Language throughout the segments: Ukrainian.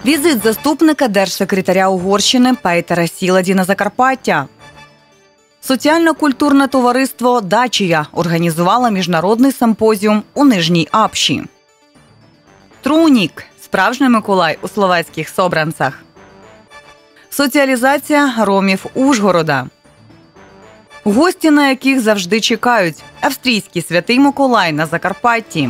Візит заступника держсекретаря Угорщини Пейтера Сіладі на Закарпаття. Соціально-культурне товариство «Дачія» організувало міжнародний симпозіум у Нижній Апші. Трунік – справжній Миколай у словацьких Собранцях. Соціалізація ромів Ужгорода. Гості, на яких завжди чекають. Австрійський Святий Миколай на Закарпатті.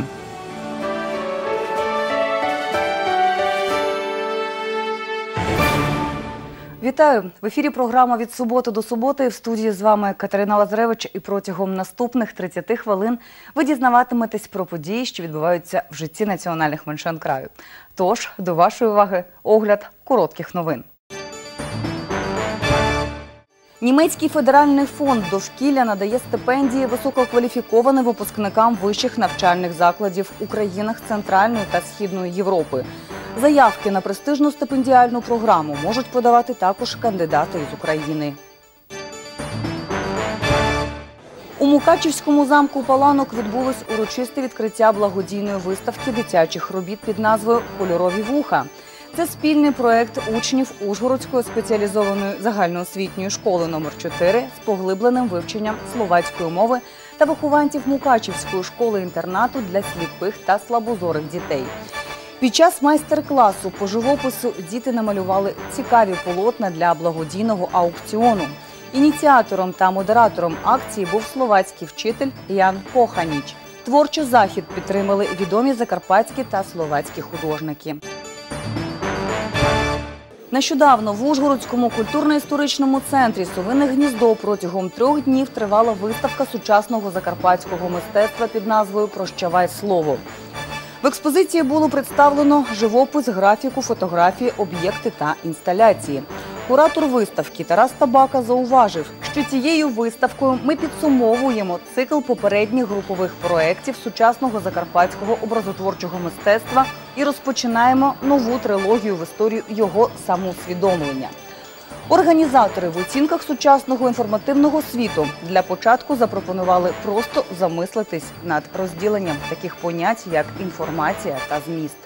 Вітаю! В ефірі програма «Від суботи до суботи». В студії з вами Катерина Лазаревич. І протягом наступних 30 хвилин ви дізнаватиметесь про події, що відбуваються в житті національних меншин краю. Тож, до вашої уваги огляд коротких новин. Німецький федеральний фонд довкілля надає стипендії висококваліфікованим випускникам вищих навчальних закладів у країнах Центральної та Східної Європи. Заявки на престижну стипендіальну програму можуть подавати також кандидати із України. У Мукачівському замку Паланок відбулось урочисте відкриття благодійної виставки дитячих робіт під назвою «Кольорові вуха». Це спільний проєкт учнів Ужгородської спеціалізованої загальноосвітньої школи номер 4 з поглибленим вивченням словацької мови та вихованців Мукачівської школи-інтернату для сліпих та слабозорих дітей. Під час майстер-класу по живопису діти намалювали цікаві полотна для благодійного аукціону. Ініціатором та модератором акції був словацький вчитель Ян Коханіч. Творчий захід підтримали відомі закарпатські та словацькі художники. Нещодавно в Ужгородському культурно-історичному центрі «Совине гніздо» протягом 3 днів тривала виставка сучасного закарпатського мистецтва під назвою «Прощавай слово». В експозиції було представлено живопис, графіку, фотографії, об'єкти та інсталяції. Куратор виставки Тарас Табака зауважив, що цією виставкою ми підсумовуємо цикл попередніх групових проєктів сучасного закарпатського образотворчого мистецтва і розпочинаємо нову трилогію в історію його самоусвідомлення. Організатори в оцінках сучасного інформативного світу для початку запропонували просто замислитись над розділенням таких понять, як інформація та зміст.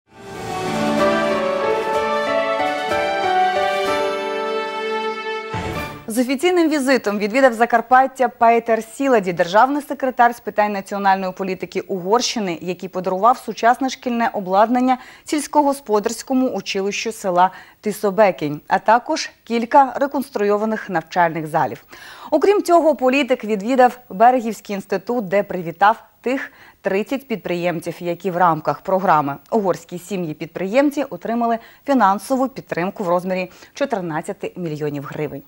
З офіційним візитом відвідав Закарпаття Пейтер Сіладі, державний секретар з питань національної політики Угорщини, який подарував сучасне шкільне обладнання сільськогосподарському училищу села Тисобекінь, а також кілька реконструйованих навчальних залів. Окрім цього, політик відвідав Берегівський інститут, де привітав тих 30 підприємців, які в рамках програми «Угорські сім'ї-підприємці» отримали фінансову підтримку в розмірі 14 мільйонів гривень.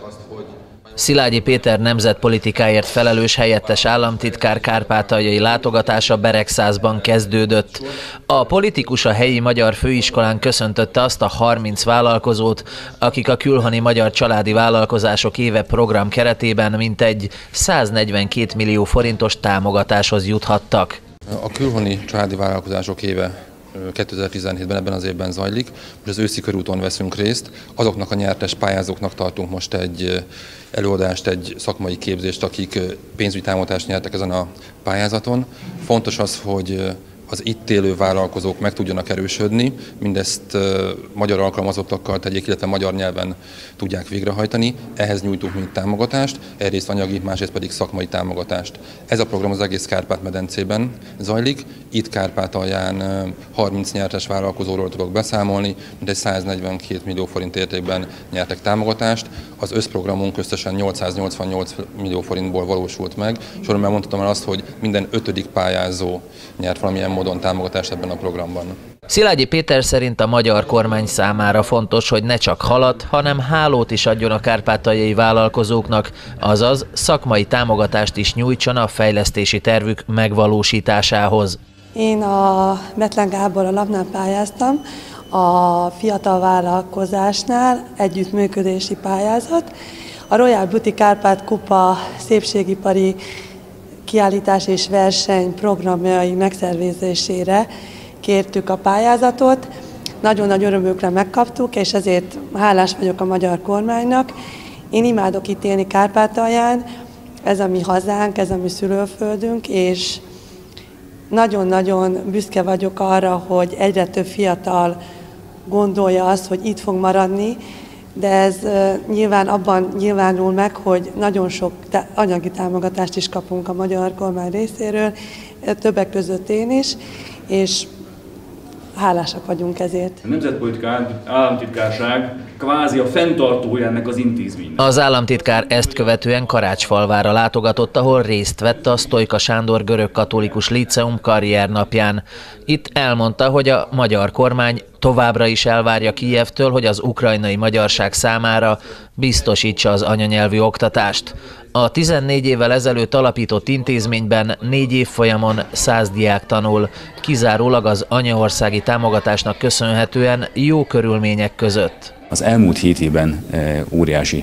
Szilágyi Péter nemzetpolitikáért felelős helyettes államtitkár kárpátaljai látogatása Beregszázban kezdődött. A politikus a helyi magyar főiskolán köszöntötte azt a 30 vállalkozót, akik a Külhoni Magyar Családi Vállalkozások éve program keretében mintegy 142 millió forintos támogatáshoz juthattak. A Külhoni Családi Vállalkozások éve 2017-ben ebben az évben zajlik. Most az őszi körúton veszünk részt. Azoknak a nyertes pályázóknak tartunk most egy előadást, egy szakmai képzést, akik pénzügyi támogatást nyertek ezen a pályázaton. Fontos az, hogy az itt élő vállalkozók meg tudjanak erősödni, mindezt magyar alkalmazottakkal tegyék, illetve magyar nyelven tudják végrehajtani. Ehhez nyújtunk mind támogatást, egyrészt anyagi, másrészt pedig szakmai támogatást. Ez a program az egész Kárpát-medencében zajlik. Itt Kárpátalján 30 nyertes vállalkozóról tudok beszámolni, mintegy 142 millió forint értékben nyertek támogatást. Az összprogramunk összesen 888 millió forintból valósult meg, és örömmel mondhatom el azt, hogy minden 5. pályázó nyert valamilyen módon támogatást ebben a programban. Szilágyi Péter szerint a magyar kormány számára fontos, hogy ne csak halat, hanem hálót is adjon a kárpátaljai vállalkozóknak, azaz szakmai támogatást is nyújtson a fejlesztési tervük megvalósításához. Én a Betlen Gábor alapnál pályáztam, a fiatal vállalkozásnál együttműködési pályázat. A Royal Beauty Kárpát Kupa szépségipari kiállítás és verseny programjai megszervezésére kértük a pályázatot. Nagyon nagy örömükre megkaptuk, és ezért hálás vagyok a magyar kormánynak. Én imádok itt élni Kárpátalján, ez a mi hazánk, ez a mi szülőföldünk, és nagyon-nagyon büszke vagyok arra, hogy egyre több fiatal gondolja azt, hogy itt fog maradni, de ez nyilván abban nyilvánul meg, hogy nagyon sok anyagi támogatást is kapunk a magyar kormány részéről, többek között én is, és hálásak vagyunk ezért. A Nemzetpolitikai Államtitkárság kvázi a fenntartója ennek az intézménynek. Az államtitkár ezt követően Karácsfalvára látogatott, ahol részt vett a Sztojka Sándor görögkatolikus líceum karriernapján. Itt elmondta, hogy a magyar kormány továbbra is elvárja Kijevtől, hogy az ukrajnai magyarság számára biztosítsa az anyanyelvű oktatást. A 14 évvel ezelőtt alapított intézményben 4 évfolyamon 100 diák tanul, kizárólag az anyaországi támogatásnak köszönhetően jó körülmények között. Az elmúlt 7 évben óriási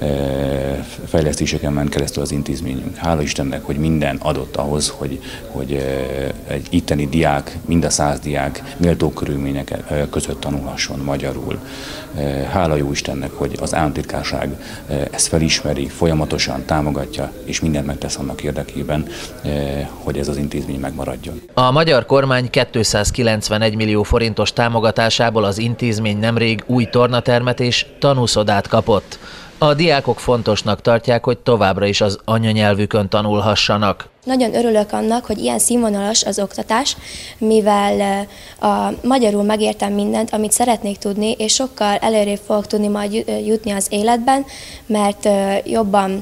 fejlesztéseken ment keresztül az intézményünk. Hála Istennek, hogy minden adott ahhoz, hogy egy itteni diák, mind a 100 diák méltó körülmények között tanulhasson magyarul. Hála jó Istennek, hogy az államtitkárság ezt felismeri, folyamatosan támogatja, és mindent megtesz annak érdekében, hogy ez az intézmény megmaradjon. A magyar kormány 291 millió forintos támogatásából az intézmény nemrég új tornatermet és tanúszodát kapott. A diákok fontosnak tartják, hogy továbbra is az anyanyelvükön tanulhassanak. Nagyon örülök annak, hogy ilyen színvonalas az oktatás, mivel magyarul megértem mindent, amit szeretnék tudni, és sokkal előrébb fogok tudni majd jutni az életben, mert jobban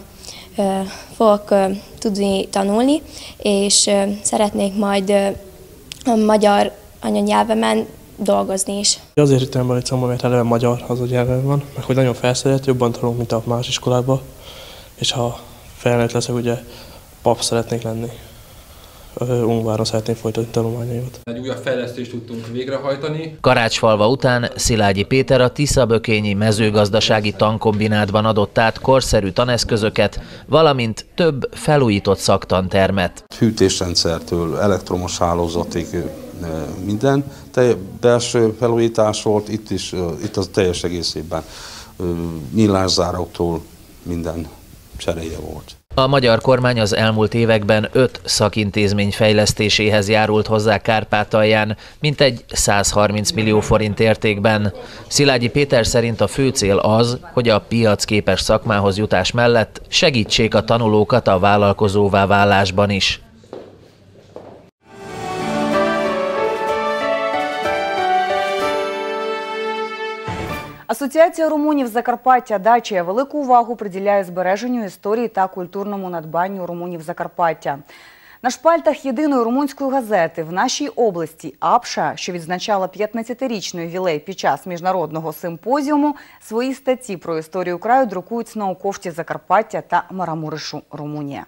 fogok tudni tanulni, és szeretnék majd a magyar anyanyelvemen dolgozni is. Azért hittem be a mert eleve magyar az a nyelven van, meg hogy nagyon felszeret, jobban tanulunk, mint a más iskolákban, és ha felnőtt leszek, ugye pap szeretnék lenni. Ungváron szeretném folytatni tanulmányaimat. Egy újabb fejlesztést tudtunk végrehajtani. Karácsfalva után Szilágyi Péter a Tiszabökényi mezőgazdasági tankombinátban adott át korszerű taneszközöket, valamint több felújított szaktantermet. Hűtésrendszertől elektromos hálózatig minden belső felújítás volt, itt az teljes egészében nyilászáróktól minden cseréje volt. A magyar kormány az elmúlt években 5 szakintézmény fejlesztéséhez járult hozzá Kárpátalján, mintegy 130 millió forint értékben. Szilágyi Péter szerint a fő cél az, hogy a piacképes szakmához jutás mellett segítsék a tanulókat a vállalkozóvá válásban is. Асоціація румунів Закарпаття «Дачія» велику увагу приділяє збереженню історії та культурному надбанню румунів Закарпаття. На шпальтах єдиної румунської газети в нашій області «Апша», що відзначала 15-річний ювілей під час міжнародного симпозіуму, свої статті про історію краю друкують науковці Закарпаття та Марамурешу, Румунія.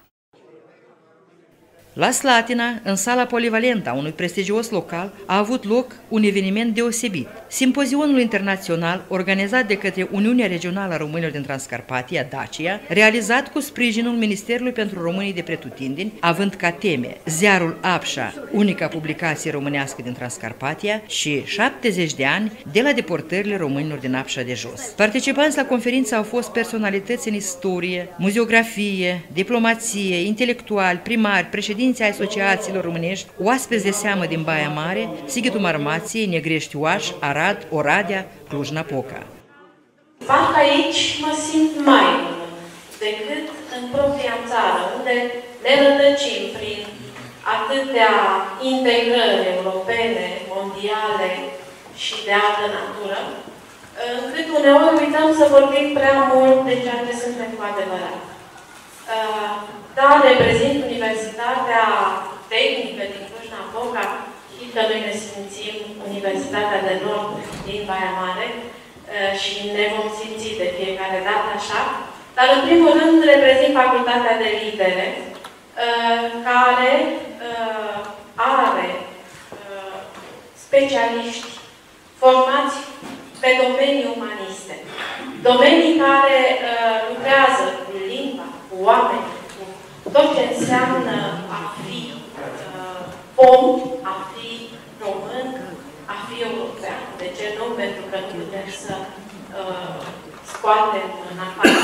La Slatina, în sala polivalentă a unui prestigios local, a avut loc un eveniment deosebit. Simpozionul internațional, organizat de către Uniunea Regională a Românilor din Transcarpatia, Dacia, realizat cu sprijinul Ministerului pentru Românii de Pretutindeni, având ca teme ziarul Apșa, unica publicație românească din Transcarpatia, și 70 de ani de la deportările românilor din Apșa de Jos. Participanți la conferință au fost personalități în istorie, muzeografie, diplomație, intelectuali, primari, președinți ai asociațiilor românești, oaspeți de seamă din Baia Mare, Sighetul Marmației, Negrești Oaș, Arad, Oradea, Cluj-Napoca. Parcă aici mă simt mai român decât în propria țară, unde ne rătăcim prin atâtea integrări europene, mondiale și de altă natură, încât uneori uităm să vorbim prea mult de ceea ce suntem cu adevărat. Da, reprezint Universitatea Tehnică din Cluj-Napoca, chit că noi ne simțim Universitatea de Nord din Baia Mare și ne vom simți de fiecare dată așa, dar în primul rând reprezint Facultatea de Litere, care are specialiști formați pe domenii umaniste, domenii care lucrează cu limba, cu oameni, cu tot ce înseamnă a fi om, a fi român, a fi european. De ce nu? Pentru că nu putem să scoatem în afara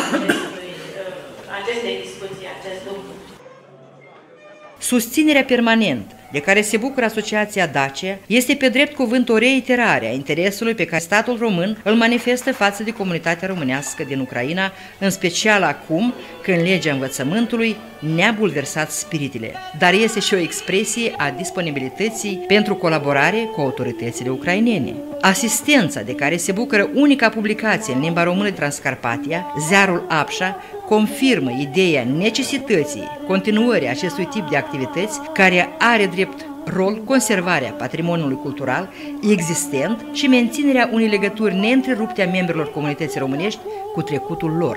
acestei discuții acest lucru. Susținerea permanent de care se bucură Asociația Dacia este pe drept cuvânt o reiterare a interesului pe care statul român îl manifestă față de comunitatea românească din Ucraina, în special acum când legea învățământului ne-a bulversat spiritele, dar este și o expresie a disponibilității pentru colaborare cu autoritățile ucrainene. Asistența de care se bucură unica publicație în limba română de Transcarpatia, Ziarul Apșa, confirmă ideea necesității continuării acestui tip de activități care are drept rol conservarea patrimoniului cultural existent și menținerea unei legături neîntrerupte a membrilor comunității românești cu trecutul lor.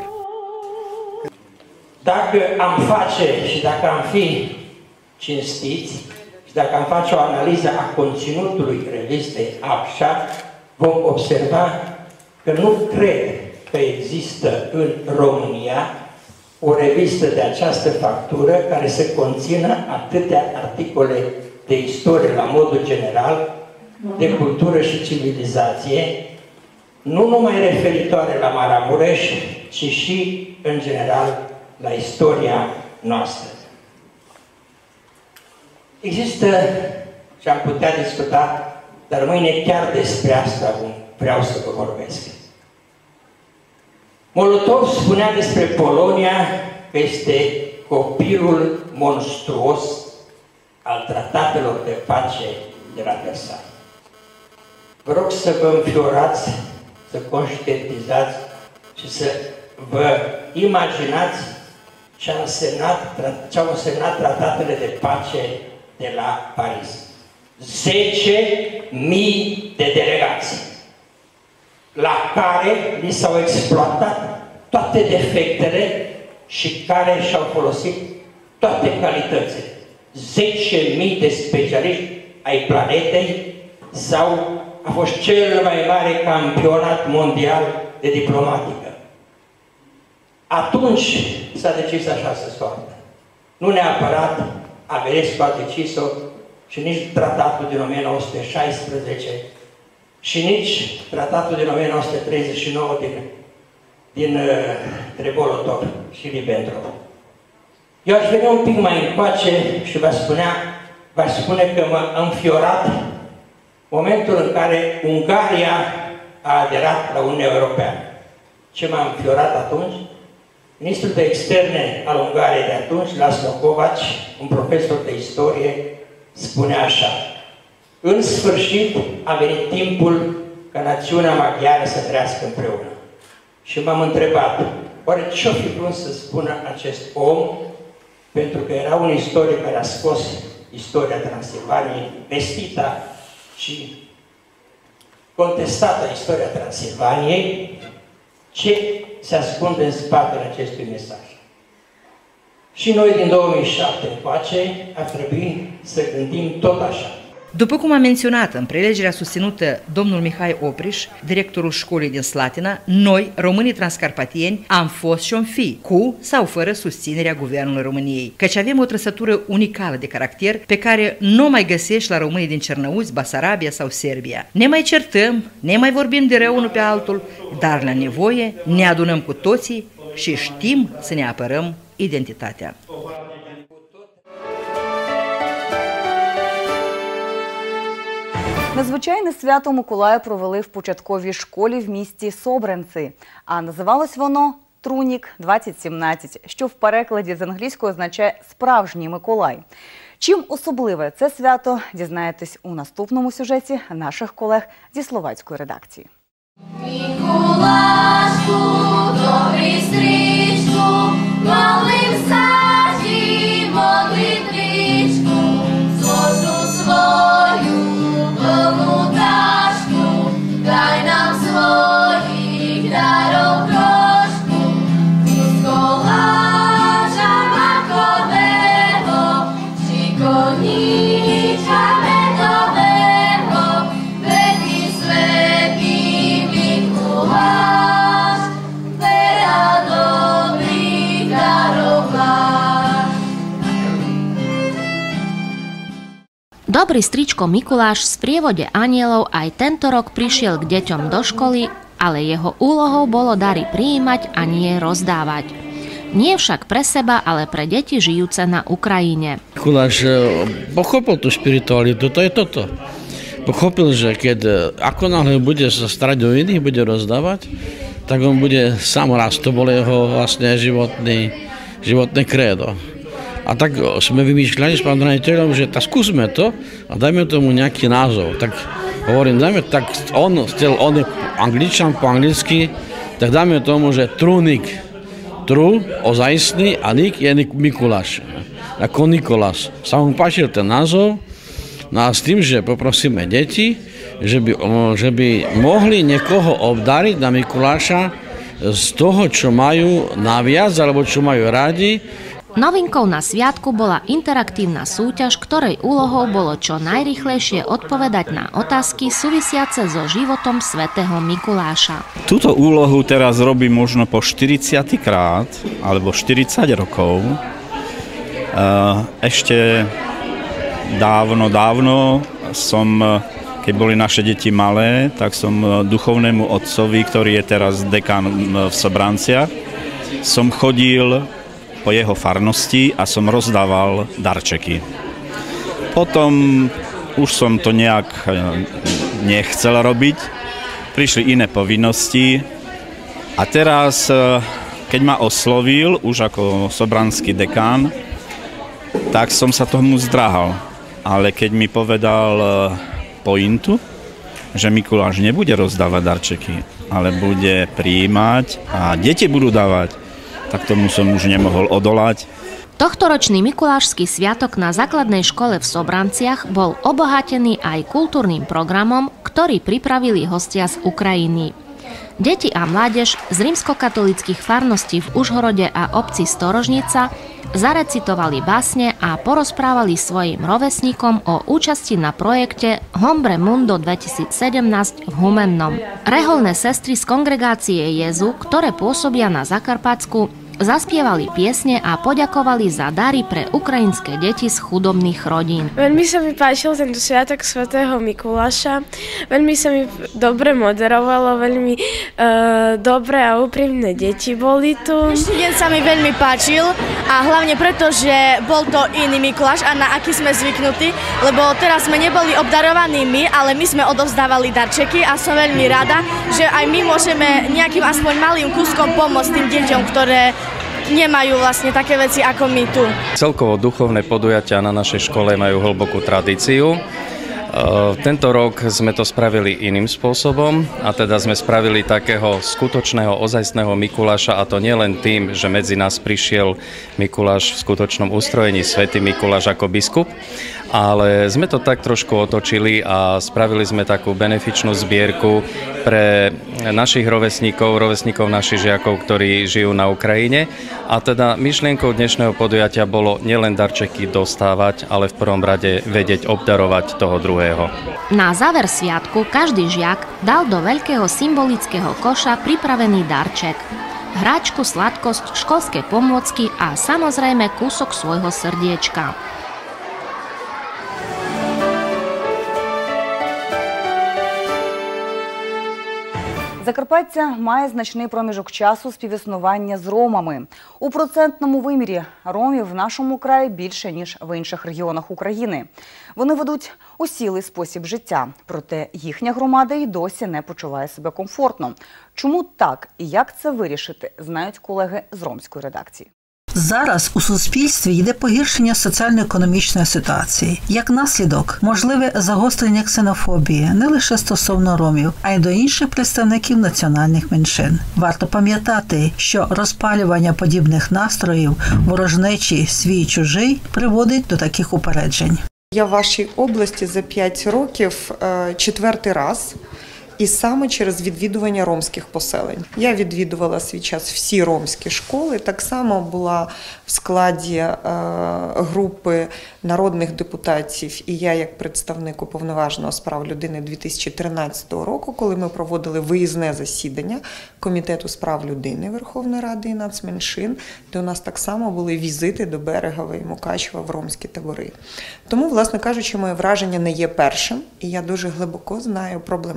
Dacă am face și dacă am fi cinstiți și dacă am face o analiză a conținutului revistei Apșa, vom observa că nu cred că există în România o revistă de această factură care să conțină atâtea articole de istorie la modul general, de cultură și civilizație, nu numai referitoare la Maramureș, ci și, în general, la istoria noastră. Există, și am putea discuta, dar mâine chiar despre asta vreau să vă vorbesc. Molotov spunea despre Polonia că este copilul monstruos al tratatelor de pace de la Versailles. Vă rog să vă înfiorați, să conștientizați și să vă imaginați ce au însemnat tratatele de pace de la Paris. 10.000 de delegații la care li s-au exploatat toate defectele și care și-au folosit toate calitățile. 10.000 de specialiști ai planetei sau a fost cel mai mare campionat mondial de diplomatică. Atunci s-a decis așa să soartă. Nu neapărat Averescu a decis-o și nici tratatul din 1916 și nici tratatul din 1939 din Trebolotov și Ribbentrop. Eu aș veni un pic mai încoace și v-aș spune că m-a înfiorat momentul în care Ungaria a aderat la Uniunea Europeană. Ce m-a înfiorat atunci? Ministrul de Externe al Ungariei de atunci, Laszlo Kovács, un profesor de istorie, spunea așa: în sfârșit a venit timpul ca națiunea maghiară să trăiască împreună. Și m-am întrebat, oare ce-o fi vrut să spună acest om? Pentru că era un istoric care a scos istoria Transilvaniei, vestita și contestată istoria Transilvaniei, ce se ascunde în spatele acestui mesaj. Și noi din 2007 încoace ar trebui să gândim tot așa. După cum am menționat în prelegerea susținută domnul Mihai Opriș, directorul școlii din Slatina, noi, românii transcarpatieni, am fost și-om fi, cu sau fără susținerea Guvernului României, căci avem o trăsătură unicală de caracter pe care nu mai găsești la românii din Cernăuți, Basarabia sau Serbia. Ne mai certăm, ne mai vorbim de rău unul pe altul, dar la nevoie ne adunăm cu toții și știm să ne apărăm identitatea. Незвичайне свято Миколая провели в початковій школі в місті Собренці, а називалось воно «Трунік 2017», що в перекладі з англійської означає «Справжній Миколай». Чим особливе це свято, дізнаєтесь у наступному сюжеті наших колег зі словацької редакції. Миколашку, добрий стрічку, малим саді, молитвичку, зложу свою plnú tášku, daj nám svojich darov trošku. Z koláča makového, či koníčka medového, veľký svätý Mikuláš, veľa dobrých darov máš. Dobrý stričko Mikuláš v sprievode anielov aj tento rok prišiel k deťom do školy, ale jeho úlohou bolo dary prijímať a nie rozdávať. Nie však pre seba, ale pre deti žijúce na Ukrajine. Mikuláš pochopil tú spiritualitu, to je toto. Pochopil, že ako náhle bude sa starať o iných, bude rozdávať, tak on bude sám raz. To bolo jeho vlastne životné krédo. A tak sme vymýšľali s pánom riaditeľom, že tak skúsme to a dajme tomu nejaký názov. Tak hovorím, on je Angličan po anglicky, tak dáme tomu, že Trunik. Tru, ozajstný, a Nik je Mikuláš. Ako Nikolás. Sa mu páčil ten názov, no a s tým, že poprosíme deti, že by mohli niekoho obdariť na Mikuláša z toho, čo majú naviac, alebo čo majú radi. Novinkou na sviatku bola interaktívna súťaž, ktorej úlohou bolo čo najrýchlejšie odpovedať na otázky súvisiace so životom svätého Mikuláša. Túto úlohu teraz robím možno po 40. krát, alebo 40 rokov. Ešte dávno som, keď boli naše deti malé, tak som duchovnému otcovi, ktorý je teraz dekán v Sobranciach, som chodil po jeho farnosti a som rozdával darčeky. Potom už som to nejak nechcel robiť, prišli iné povinnosti a teraz, keď ma oslovil už ako sobranský dekán, tak som sa tomu zdráhal. Ale keď mi povedal pointu, že Mikuláš nebude rozdávať darčeky, ale bude prijímať a deti budú dávať, tak tomu som už nemohol odolať. Tohtoročný mikulášsky sviatok na základnej škole v Sobranciach bol obohatený aj kultúrnym programom, ktorý pripravili hostia z Ukrajiny. Deti a mládež z rímskokatolíckych farností v Užhorode a obci Storožnica zarecitovali básne a porozprávali svojim rovesníkom o účasti na projekte Hombre Mundo 2017 v Humennom. Reholné sestry z kongregácie Jezu, ktoré pôsobia na Zakarpatsku, zaspievali piesne a poďakovali za dary pre ukrajinské deti z chudobných rodín. Veľmi sa mi páčil tento sviatok svätého Mikuláša. Veľmi sa mi dobre moderovalo, veľmi dobré a úprimné deti boli tu. Dnešný deň sa mi veľmi páčil a hlavne preto, že bol to iný Mikuláš a na aký sme zvyknutí, lebo teraz sme neboli obdarovaní my, ale my sme odovzdávali darčeky a som veľmi rada, že aj my môžeme nejakým aspoň malým kúskom pomôcť tým deťom, ktoré nemajú vlastne také veci ako my tu. Celkovo duchovné podujatia na našej škole majú hlbokú tradíciu. Tento rok sme to spravili iným spôsobom a teda sme spravili takého skutočného, ozajstného Mikuláša, a to nielen tým, že medzi nás prišiel Mikuláš v skutočnom ustrojení, svätý Mikuláš ako biskup, ale sme to tak trošku otočili a spravili sme takú benefičnú zbierku pre našich rovesníkov našich žiakov, ktorí žijú na Ukrajine. A teda myšlienkou dnešného podujatia bolo nielen darčeky dostávať, ale v prvom rade vedieť obdarovať toho druhého. Na záver sviatku každý žiak dal do veľkého symbolického koša pripravený darček. Hráčku, sladkosť, školské pomôcky a samozrejme kúsok svojho srdiečka. Закарпаття має значний проміжок часу співіснування з ромами. У процентному вимірі ромів в нашому краї більше, ніж в інших регіонах України. Вони ведуть осілий спосіб життя, проте їхня громада й досі не почуває себе комфортно. Чому так і як це вирішити, знають колеги з ромської редакції. Зараз у суспільстві йде погіршення соціально-економічної ситуації. Як наслідок, можливе загострення ксенофобії не лише стосовно ромів, а й до інших представників національних меншин. Варто пам'ятати, що розпалювання подібних настроїв, ворожнечі свій-чужий, приводить до таких упереджень. Я в вашій області за 5 років 4-й раз. І саме через відвідування ромських поселень. Я відвідувала свій час всі ромські школи, так само була в складі групи народних депутатів, і я як представник Уповноваженого з прав людини 2013 року, коли ми проводили виїзне засідання Комітету з прав людини Верховної Ради і нацменшин, де у нас так само були візити до Берегова і Мукачева в ромські табори. Тому, власне кажучи, моє враження не є першим, і я дуже глибоко знаю проблематику.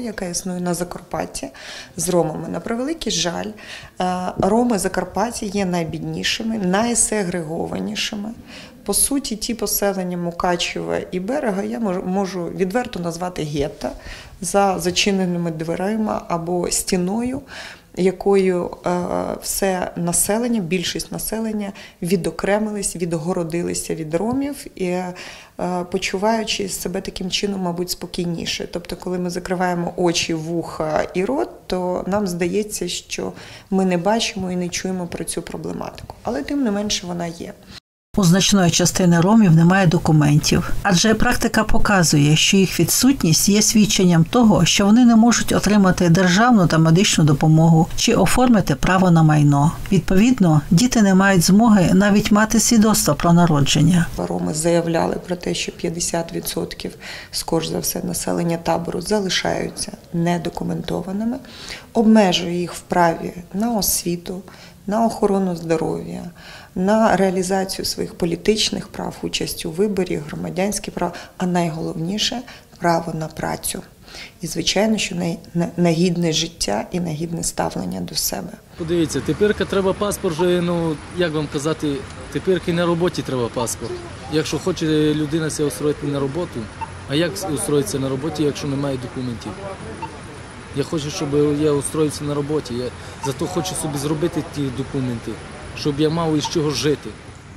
яка існує на Закарпатті з ромами. На превеликий жаль, роми Закарпаття є найбіднішими, найсегрегованішими. По суті, ті поселення Мукачева і Берега я можу відверто назвати гетто за зачиненими дверима або стіною, якою все населення, більшість населення відокремились, відгородилися від ромів і почуваючи себе таким чином, мабуть, спокійніше. Тобто, коли ми закриваємо очі, вуха і рот, то нам здається, що ми не бачимо і не чуємо про цю проблематику. Але тим не менше вона є. У значної частини ромів немає документів, адже практика показує, що їх відсутність є свідченням того, що вони не можуть отримати державну та медичну допомогу чи оформити право на майно. Відповідно, діти не мають змоги навіть мати свідоцтво про народження. Роми заявляли про те, що 50% скоріш за все населення табору залишаються недокументованими, обмежує їх в праві на освіту, на охорону здоров'я, на реалізацію своїх політичних прав, участь у виборі, громадянські права, а найголовніше – право на працю. І, звичайно, що на гідне життя і на гідне ставлення до себе. Подивіться, тепер треба паспорт, як вам казати, тепер і на роботі треба паспорт. Якщо хоче людина себе устроїти на роботу, а як устроїтися на роботі, якщо немає документів? Я хочу, щоб я устроївся на роботі, я зато хочу собі зробити ті документи, щоб я мав із чого жити.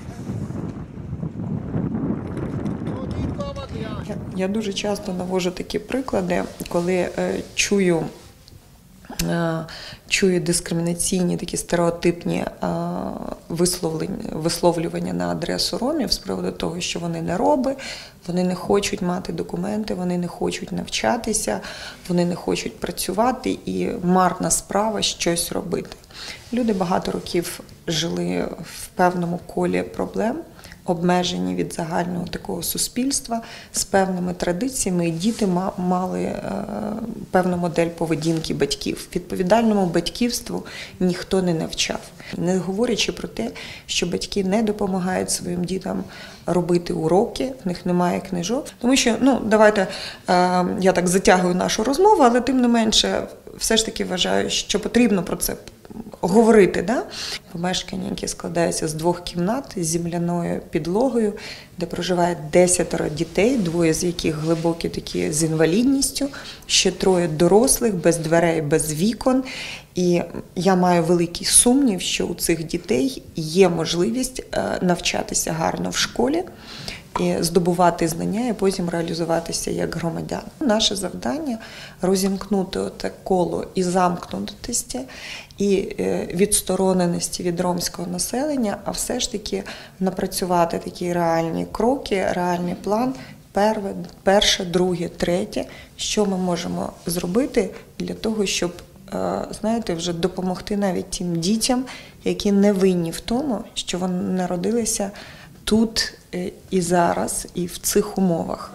Я дуже часто наводжу такі приклади, коли чую дискримінаційні, такі стереотипні висловлювання на адресу ромів з приводу того, що вони не роби, вони не хочуть мати документи, вони не хочуть навчатися, вони не хочуть працювати і марна справа щось робити. Люди багато років жили в певному колі проблем, обмежені від загального такого суспільства з певними традиціями, і діти мали певну модель поведінки батьків. Відповідальному батьківству ніхто не навчав. Не говорячи про те, що батьки не допомагають своїм дітям робити уроки, в них немає книжок. Тому що, давайте, я так затягую нашу розмову, але тим не менше, все ж таки вважаю, що потрібно про це говорити. Да? Помешкання, яке складається з 2 кімнат з земляною підлогою, де проживає 10 дітей, 2 з яких глибокі такі з інвалідністю, ще 3 дорослих, без дверей, без вікон. І я маю великий сумнів, що у цих дітей є можливість навчатися гарно в школі, і здобувати знання, і потім реалізуватися як громадяни. Наше завдання – розімкнути те коло і замкнутості, і відстороненості від ромського населення, а все ж таки напрацювати такі реальні кроки, реальний план, перше, друге, третє, що ми можемо зробити для того, щоб, вже допомогти навіть тим дітям, які не винні в тому, що вони народилися тут і зараз, і в цих умовах.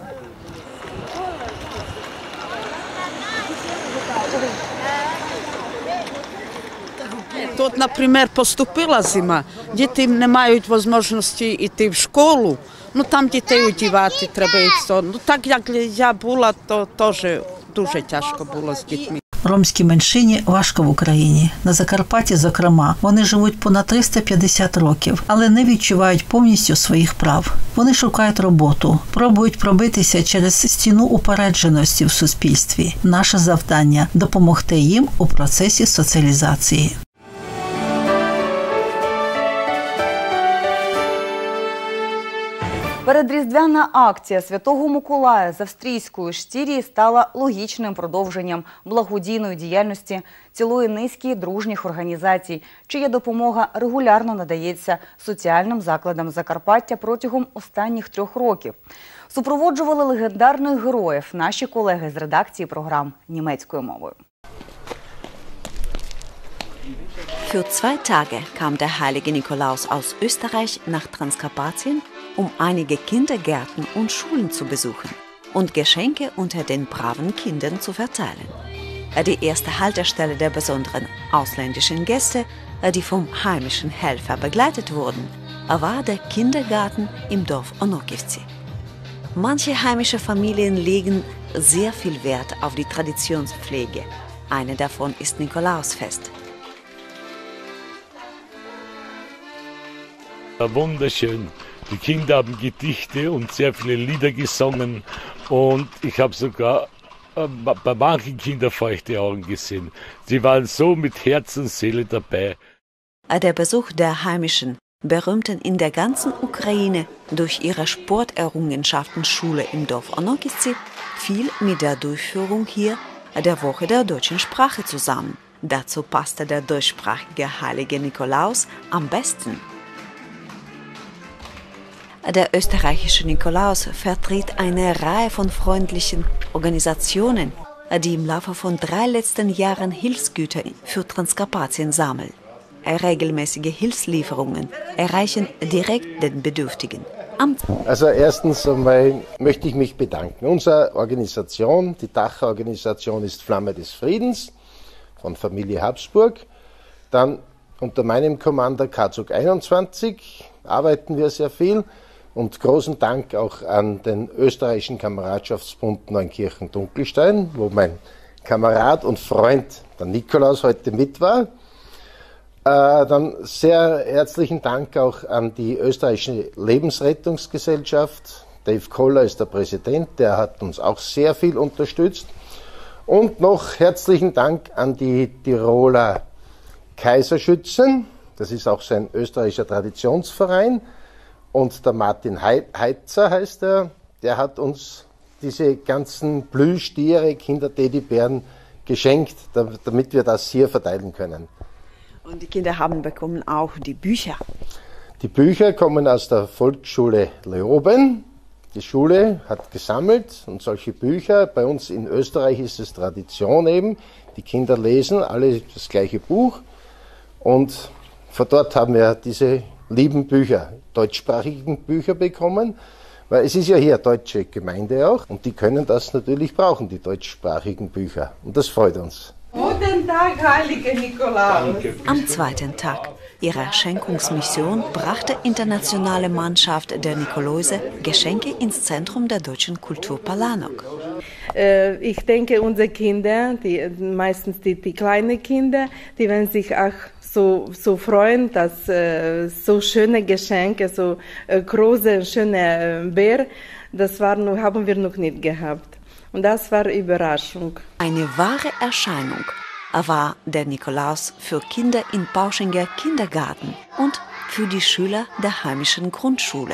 Тут, наприклад, поступила зима, діти не мають можливості йти в школу, там дітей одягати треба. Так як я була, то теж дуже тяжко було з дітьми. Ромській меншині важко в Україні. На Закарпатті, зокрема, вони живуть понад 350 років, але не відчувають повністю своїх прав. Вони шукають роботу, пробують пробитися через стіну упередженості в суспільстві. Наше завдання – допомогти їм у процесі соціалізації. Передріздвяна акція Святого Миколая з австрійської Штірії стала логічним продовженням благодійної діяльності цілої низки дружніх організацій, чия допомога регулярно надається соціальним закладам Закарпаття протягом останніх 3 років. Супроводжували легендарних героїв наші колеги з редакції програм німецькою мовою. Für 2 Tage kam der heilige Nikolaus aus Österreich nach Transkarpatien, um einige Kindergärten und Schulen zu besuchen und Geschenke unter den braven Kindern zu verteilen. Die erste Haltestelle der besonderen ausländischen Gäste, die vom heimischen Helfer begleitet wurden, war der Kindergarten im Dorf Onokivci. Manche heimische Familien legen sehr viel Wert auf die Traditionspflege. Eine davon ist Nikolausfest. Wunderschön. Die Kinder haben Gedichte und sehr viele Lieder gesungen und ich habe sogar bei manchen Kindern feuchte Augen gesehen. Sie waren so mit Herz und Seele dabei. Der Besuch der heimischen, berühmten in der ganzen Ukraine durch ihre Sporterrungenschaften Schule im Dorf Onokivci fiel mit der Durchführung hier der Woche der deutschen Sprache zusammen. Dazu passte der deutschsprachige heilige Nikolaus am besten. Der österreichische Nikolaus vertritt eine Reihe von freundlichen Organisationen, die im Laufe von 3 letzten Jahren Hilfsgüter für Transkarpatien sammeln. Regelmäßige Hilfslieferungen erreichen direkt den Bedürftigen. Also erstens einmal möchte ich mich bedanken. Unsere Organisation, die Dachorganisation ist Flamme des Friedens von Familie Habsburg. Dann unter meinem Kommando Kazuk 21 arbeiten wir sehr viel. Und großen Dank auch an den österreichischen Kameradschaftsbund Neunkirchen-Dunkelstein, wo mein Kamerad und Freund, der Nikolaus, heute mit war. Dann sehr herzlichen Dank auch an die österreichische Lebensrettungsgesellschaft. Dave Koller ist der Präsident, der hat uns auch sehr viel unterstützt. Und noch herzlichen Dank an die Tiroler Kaiserschützen, das ist auch so ein österreichischer Traditionsverein. Und der Martin Heitzer heißt er, der hat uns diese ganzen Plüschtiere, Kinder-Teddybären geschenkt, damit wir das hier verteilen können. Und die Kinder haben bekommen auch die Bücher. Die Bücher kommen aus der Volksschule Leoben. Die Schule hat gesammelt und solche Bücher, bei uns in Österreich ist es Tradition eben, die Kinder lesen alle das gleiche Buch und von dort haben wir diese lieben Bücher, deutschsprachigen Bücher bekommen, weil es ist ja hier eine deutsche Gemeinde auch und die können das natürlich brauchen, die deutschsprachigen Bücher. Und das freut uns. Guten Tag, heiliger Nikolaus. Am zweiten Tag ihrer Schenkungsmission brachte internationale Mannschaft der Nikoläuse Geschenke ins Zentrum der deutschen Kultur Palanok. Ich denke, unsere Kinder, meistens die kleinen Kinder, die werden sich auch so freuen, dass so schöne Geschenke, so große, schöne Bär, haben wir noch nicht gehabt. Und das war Überraschung. Eine wahre Erscheinung war der Nikolaus für Kinder in Pauschinger Kindergarten und für die Schüler der heimischen Grundschule.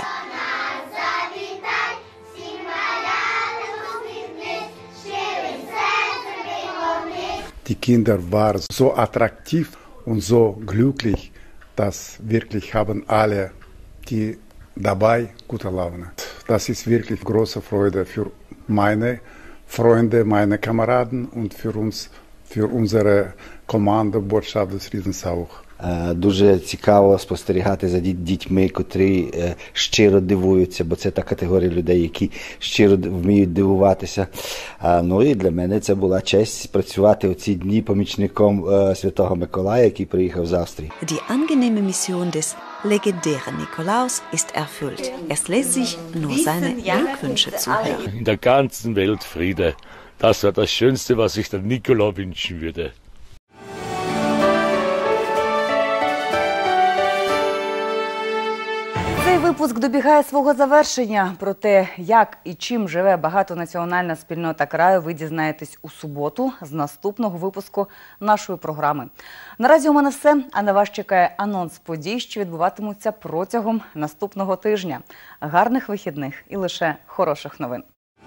Die Kinder waren so attraktiv und so glücklich, dass wirklich haben alle die dabei gute Laune. Das ist wirklich große Freude für meine Freunde, meine Kameraden und für uns, für unsere Kommando Botschaft des Friedens auch. Дуже цікаво спостерігати за дітьми, котрі щиро дивуються, бо це та категорія людей, які щиро вміють дивуватися. Ну і для мене це була честь працювати у ці дні помічником Святого Миколая, який приїхав з Австрії. Die angenehme Mission des legendären Nikolaus ist erfüllt. Es lässt sich nur seine Glückwünsche zuhören. In der ganzen Welt Friede. Das war das Schönste, was ich der Nikolaus wünschen würde. Цей випуск добігає свого завершення. Про те, як і чим живе багатонаціональна спільнота краю, ви дізнаєтесь у суботу з наступного випуску нашої програми. Наразі у мене все, а на вас чекає анонс подій, що відбуватимуться протягом наступного тижня. Гарних вихідних і лише хороших новин.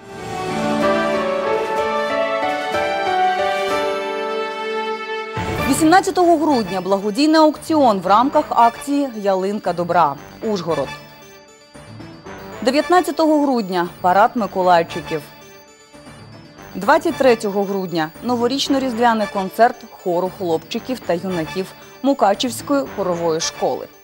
18 грудня благодійний аукціон в рамках акції «Ялинка добра» Ужгород. 19 грудня – парад Миколайчиків. 23 грудня – новорічно-різдвяний концерт хору хлопчиків та юнаків Мукачівської хорової школи.